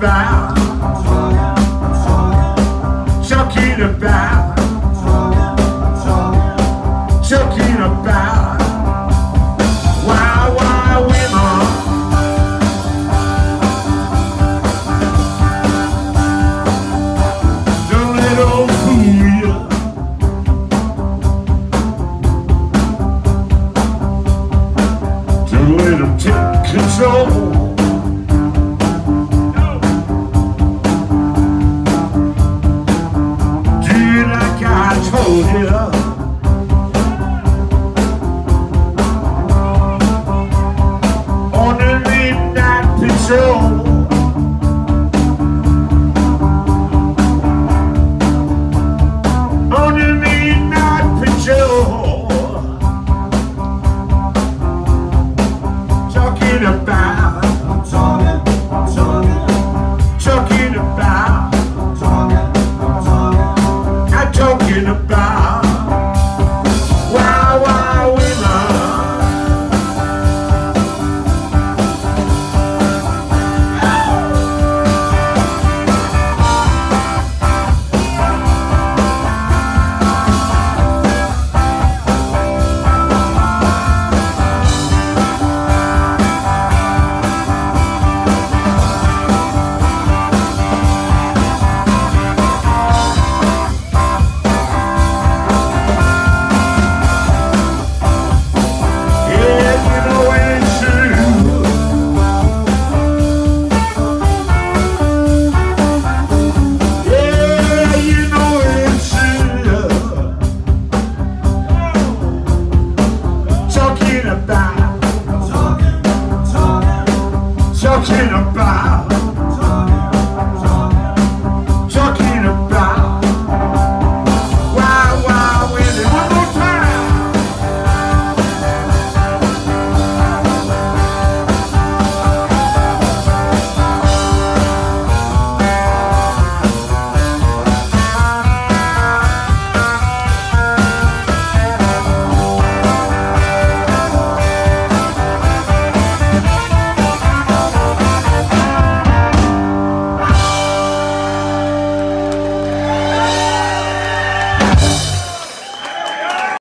about, talking about, talking about why women. Don't let 'em fool you. Don't let 'em take control. I told you, on the midnight patrol, on the midnight patrol, talking about, talking about, talking about why women. Talking about